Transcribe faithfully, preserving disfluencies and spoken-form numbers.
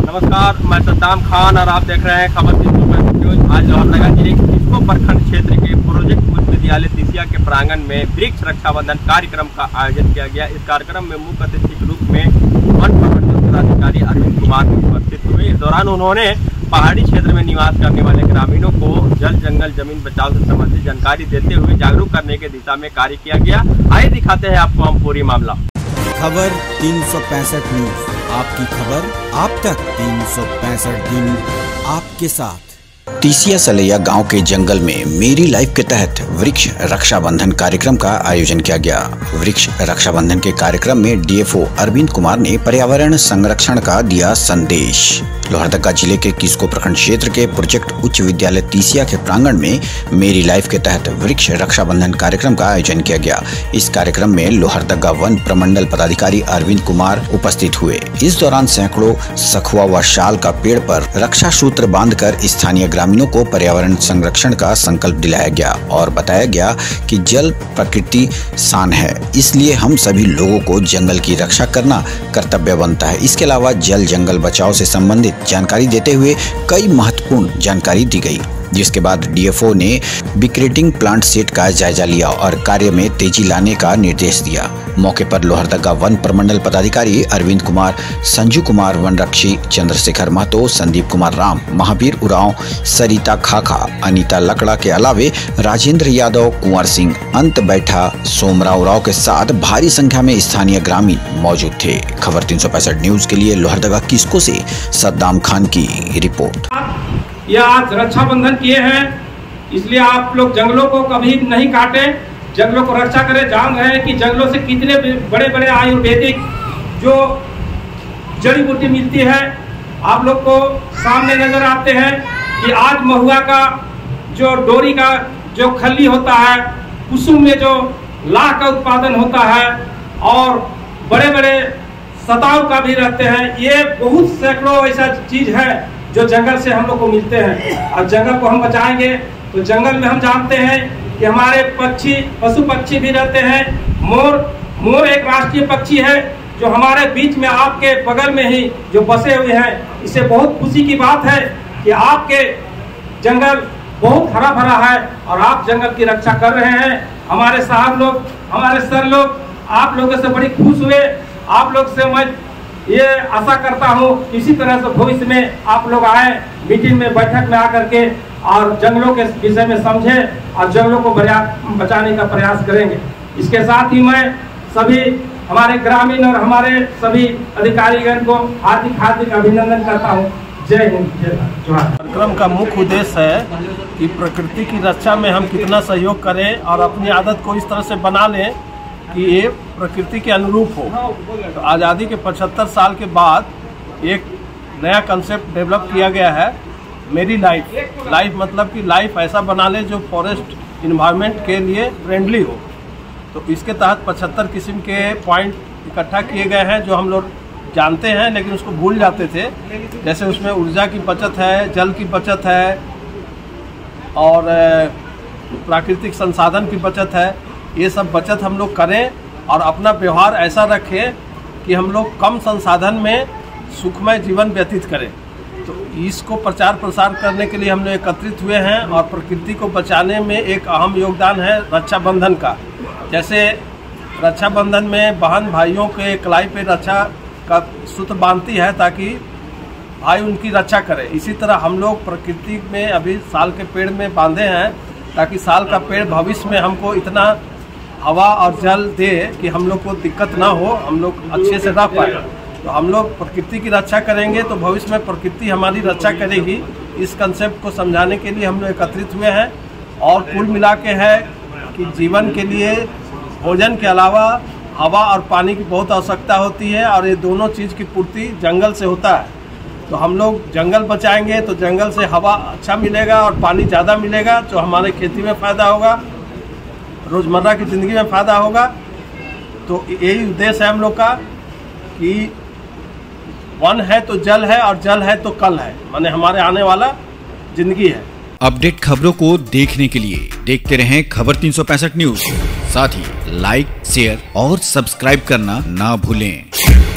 नमस्कार, मैं सद्दाम खान और आप देख रहे हैं खबर तीन सौ पैंसठ न्यूज। आज लोहरदगा जिले के किस्को प्रखंड क्षेत्र के प्रोजेक्ट उच्च विद्यालय तीसिया के प्रांगण में वृक्ष रक्षाबंधन कार्यक्रम का आयोजन किया गया। इस कार्यक्रम में मुख्य अतिथि के रूप में वन प्रमंडल पदाधिकारी अरविंद कुमार उपस्थित हुए। इस दौरान उन्होंने पहाड़ी क्षेत्र में निवास करने वाले ग्रामीणों को जल जंगल जमीन बचाव से संबंधित जानकारी देते हुए जागरूक करने की दिशा में कार्य किया गया। आइए दिखाते हैं आपको हम पूरी मामला। खबर तीन सौ पैंसठ न्यूज, आपकी खबर आप तक। तीन सौ पैंसठ दिन आपके साथ। तीसिया सलैया गांव के जंगल में मेरी लाइफ के तहत वृक्ष रक्षाबंधन कार्यक्रम का आयोजन किया गया। वृक्ष रक्षाबंधन के कार्यक्रम में डीएफओ अरविंद कुमार ने पर्यावरण संरक्षण का दिया संदेश। लोहरदगा जिले के किस्को प्रखंड क्षेत्र के प्रोजेक्ट उच्च विद्यालय तीसिया के प्रांगण में मेरी लाइफ के तहत वृक्ष रक्षाबंधन कार्यक्रम का आयोजन किया गया। इस कार्यक्रम में लोहरदगा वन प्रमंडल पदाधिकारी अरविंद कुमार उपस्थित हुए। इस दौरान सैकड़ों सखुआ व शाल का पेड़ पर रक्षा सूत्र बांधकर स्थानीय ग्रामीणों को पर्यावरण संरक्षण का संकल्प दिलाया गया और बताया गया कि जल प्रकृति शान है, इसलिए हम सभी लोगों को जंगल की रक्षा करना कर्तव्य बनता है। इसके अलावा जल जंगल बचाव से संबंधित जानकारी देते हुए कई महत्वपूर्ण जानकारी दी गई, जिसके बाद डीएफओ ने बिक्रेटिंग प्लांट सेट का जायजा लिया और कार्य में तेजी लाने का निर्देश दिया। मौके पर लोहरदगा वन प्रमंडल पदाधिकारी अरविंद कुमार, संजू कुमार वनरक्षी, चंद्रशेखर महतो, संदीप कुमार राम, महावीर उरांव, सरिता खाखा, अनीता लकड़ा के अलावे राजेंद्र यादव, कुंवर सिंह, अंत बैठा, सोमराव राव के साथ भारी संख्या में स्थानीय ग्रामीण मौजूद थे। खबर तीन सौ पैंसठ न्यूज के लिए लोहरदगा किस्को से सद्दाम खान की रिपोर्ट। ये आज रक्षाबंधन किए हैं, इसलिए आप लोग जंगलों को कभी नहीं काटे, जंगलों को रक्षा करें। जान रहे हैं कि जंगलों से कितने बड़े बड़े आयुर्वेदिक जो जड़ी बूटी मिलती है, आप लोग को सामने नजर आते हैं कि आज महुआ का जो डोरी का जो खल्ली होता है, कुसुम में जो लाह का उत्पादन होता है और बड़े बड़े सताव का भी रहते हैं। ये बहुत सैकड़ों ऐसा चीज है जो जंगल से हम लोग को मिलते हैं और जंगल को हम बचाएंगे तो जंगल में हम जानते हैं कि हमारे पक्षी पशु पक्षी भी रहते हैं। मोर मोर एक राष्ट्रीय पक्षी है जो हमारे बीच में आपके बगल में ही जो बसे हुए हैं। इससे बहुत खुशी की बात है कि आपके जंगल बहुत हरा भरा है और आप जंगल की रक्षा कर रहे हैं। हमारे साहब लोग, हमारे सर लोग आप लोगों से बड़ी खुश हुए। आप लोग से मैं ये आशा करता हूँ इसी तरह से भविष्य में आप लोग आए, मीटिंग में बैठक में आकर के और जंगलों के विषय में समझें और जंगलों को बचाने का प्रयास करेंगे। इसके साथ ही मैं सभी हमारे ग्रामीण और हमारे सभी अधिकारीगण को हार्दिक हार्दिक अभिनंदन करता हूँ। जय हिंद, जय जोहार। कार्यक्रम का मुख्य उद्देश्य है कि प्रकृति की रक्षा में हम कितना सहयोग करें और अपनी आदत को इस तरह से बना लें कि ये प्रकृति के अनुरूप हो। तो आज़ादी के पचहत्तर साल के बाद एक नया कंसेप्ट डेवलप किया गया है, मेरी लाइफ। लाइफ मतलब कि लाइफ ऐसा बना ले जो फॉरेस्ट इन्वायरमेंट के लिए फ्रेंडली हो। तो इसके तहत पचहत्तर किस्म के पॉइंट इकट्ठा किए गए हैं जो हम लोग जानते हैं लेकिन उसको भूल जाते थे। जैसे उसमें ऊर्जा की बचत है, जल की बचत है और प्राकृतिक संसाधन की बचत है। ये सब बचत हम लोग करें और अपना व्यवहार ऐसा रखें कि हम लोग कम संसाधन में सुखमय जीवन व्यतीत करें। तो इसको प्रचार प्रसार करने के लिए हम लोग एकत्रित हुए हैं और प्रकृति को बचाने में एक अहम योगदान है रक्षाबंधन का। जैसे रक्षाबंधन में बहन भाइयों के कलाई पे रक्षा का सूत्र बांधती है ताकि भाई उनकी रक्षा करे। इसी तरह हम लोग प्रकृति में अभी साल के पेड़ में बांधे हैं ताकि साल का पेड़ भविष्य में हमको इतना हवा और जल दे कि हम लोग को दिक्कत ना हो, हम लोग अच्छे से रह पाए। तो हम लोग प्रकृति की रक्षा करेंगे तो भविष्य में प्रकृति हमारी रक्षा करेगी। इस कंसेप्ट को समझाने के लिए हम लोग एकत्रित हुए हैं और कुल मिला के है कि जीवन के लिए भोजन के अलावा हवा और पानी की बहुत आवश्यकता होती है और ये दोनों चीज़ की पूर्ति जंगल से होता है। तो हम लोग जंगल बचाएंगे तो जंगल से हवा अच्छा मिलेगा और पानी ज़्यादा मिलेगा, जो हमारे खेती में फ़ायदा होगा, रोज़मर्रा की ज़िंदगी में फ़ायदा होगा। तो यही उद्देश्य है हम लोग का कि वन है तो जल है और जल है तो कल है, माने हमारे आने वाला ज़िंदगी है। अपडेट खबरों को देखने के लिए देखते रहें खबर तीन सौ पैंसठ न्यूज। साथ ही लाइक, शेयर और सब्सक्राइब करना ना भूलें।